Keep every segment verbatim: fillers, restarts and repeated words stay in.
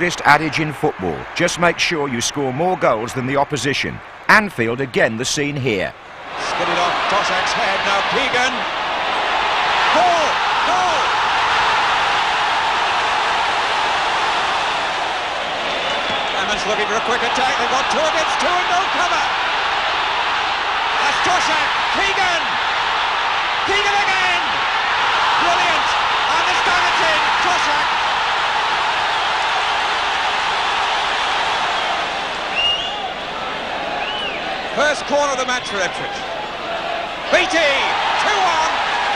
oldest adage in football. Just make sure you score more goals than the opposition. Anfield again the scene here. Skidded off Toshak's head, now Keegan. Goal! Goal! Clements looking for a quick attack. They've got two against two and no cover. That's Toshak. Keegan! Keegan again! Brilliant! And this time it's in. Toshak. First corner of the match for Ipswich. B T, two one.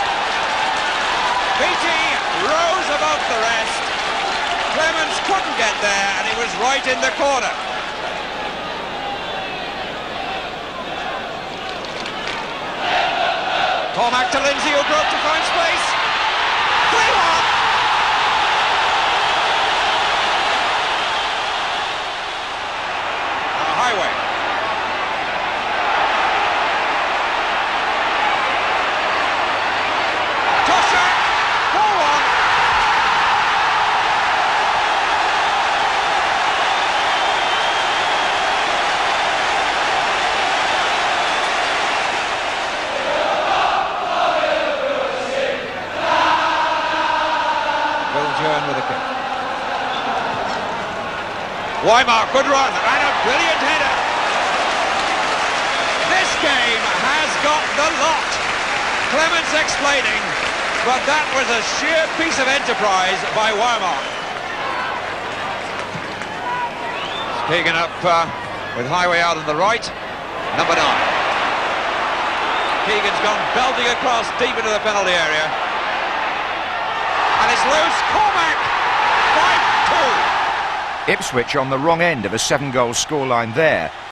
B T rose above the rest. Clements couldn't get there, and he was right in the corner. Cormac to Lindsay, who broke to find space. three one. Uh, Highway. With a kick. Weimar, good run, and a brilliant header. This game has got the lot. Clements explaining, but that was a sheer piece of enterprise by Weimar. Keegan up uh, with Highway out on the right. Number nine. Keegan's gone belting across deep into the penalty area. And it's loose. Cormac, five two. Ipswich on the wrong end of a seven-goal scoreline there.